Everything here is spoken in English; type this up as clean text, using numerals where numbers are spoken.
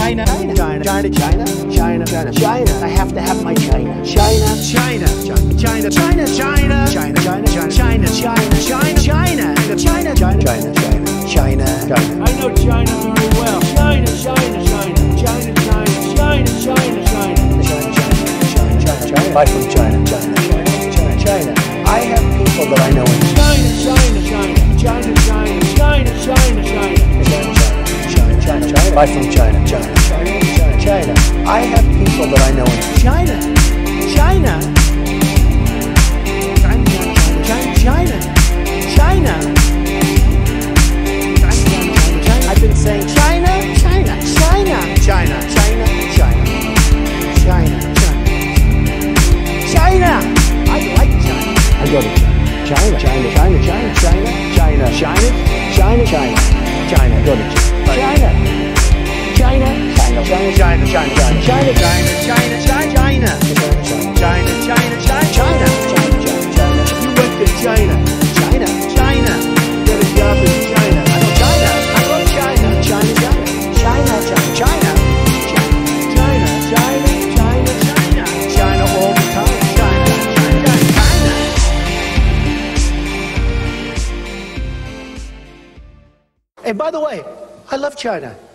China, China, China, China, China, China, China. I have to have my China. China, China, China, China, China, China, China, China, China, China, China, China, China, China, China, China, China. I know China very well. China, China, China, China, China, China, China, China, China, China, China. Buy from China, China, China, China, China. I have people that I know in China, China, China, China, China, China, China, China, China, China, China. Buy from China, China, China, China, China. I have people that I know in China, China, China, China, China, China. I've been saying China, China, China, China, China, China, China, China, China. I like China. I go to China, China, China, China, China, China, China, China, China, China. Go to China, China, China, China, China, China, China, China, China, China, China, China, China, China, China. You went to China, China, China. Get a job in China. I know China. I love China, China, China, China, China, China, China, China, China, China, China all the time. China, China, China. And by the way, I love China.